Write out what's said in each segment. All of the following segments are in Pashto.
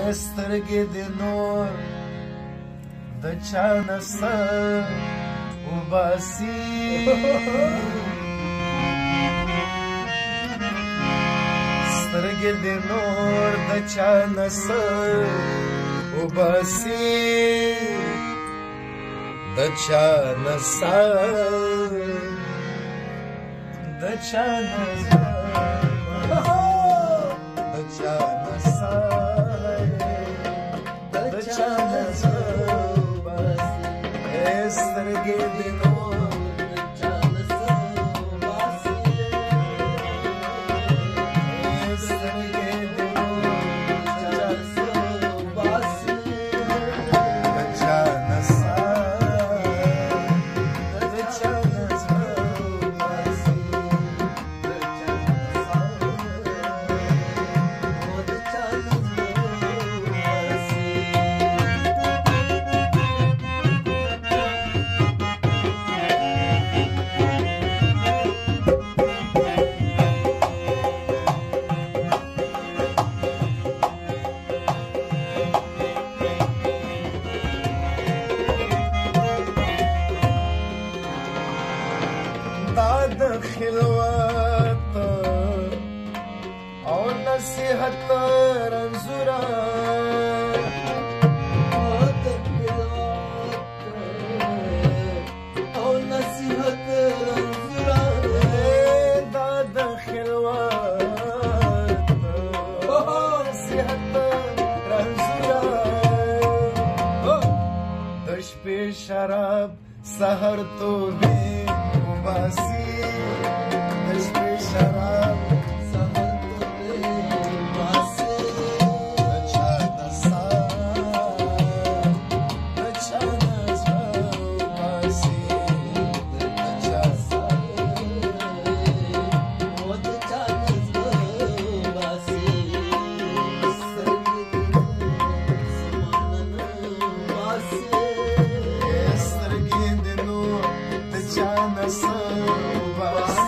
سترګې د نور د چا نه سر وباسي سترګې د نور د چا نه سر وباسي د چا نه سر د چا نه خلوت او نصیحت رنزورا او نصیحت رنزورا داد خلوت او نصیحت رنزورا دشپی شراب سهر تو بھی وباسي شراب سهر تو وباسي د چا نه سر د چا نه وباسي د چا سر او د چا نه وباسي سترګې د نور د چا نه سر وباسي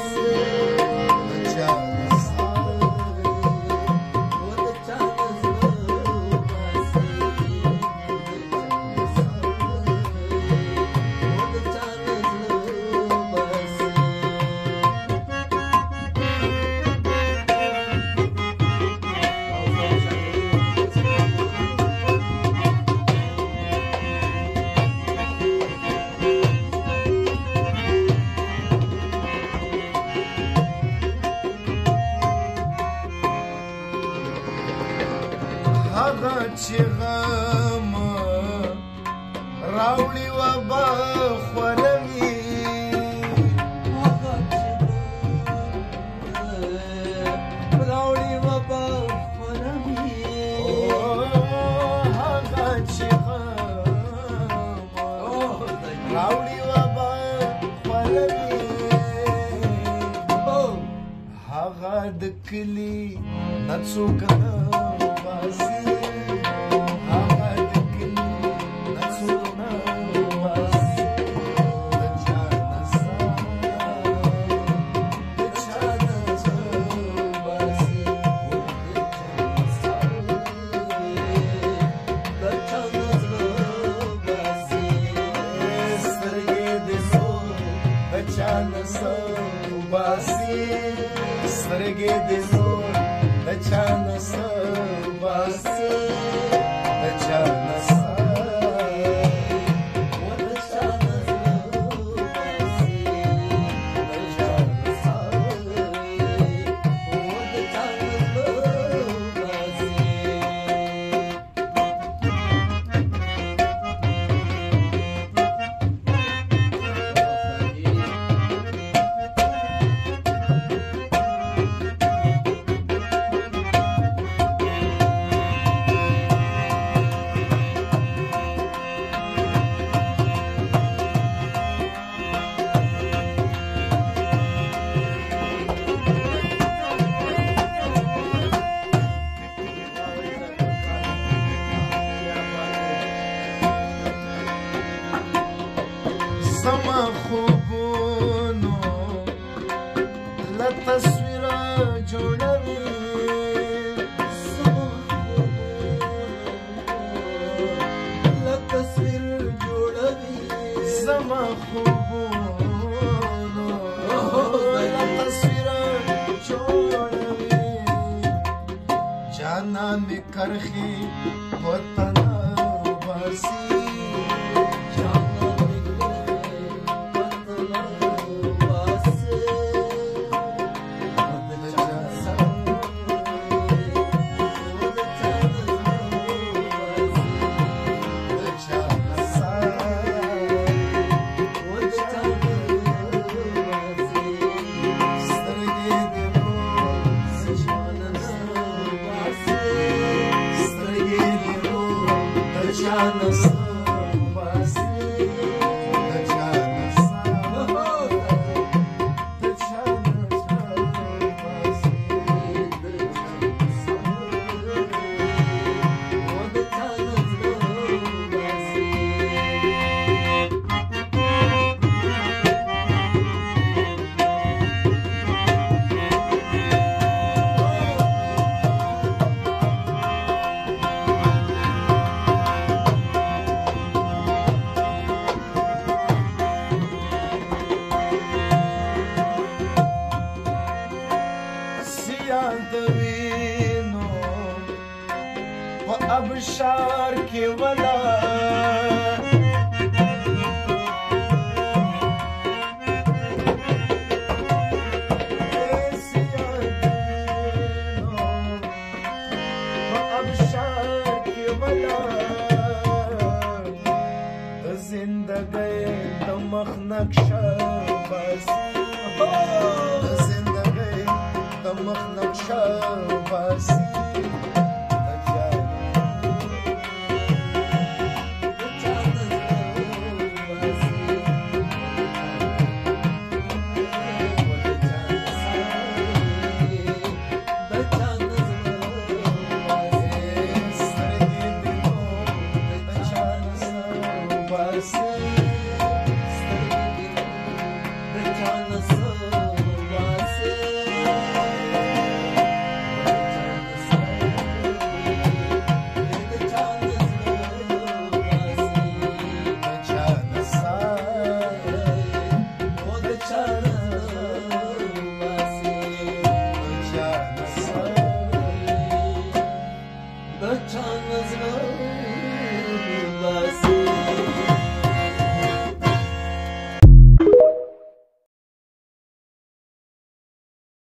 هغه چې غم راوړي وبا خوروي هغه چې راوړي وبا خوروي هغه چې غم راوړي وبا خوروي هغه د کلي نه څوک نه سترګې د نور د چا نه سر وباسي د چا نه خوبونو تصویر جوړوي جانان می کرخي وطن باسي ابشار کې ولا ابشار کې ولا زندګۍ د مخ نقشه بس زندګۍ د مخ نقشه بس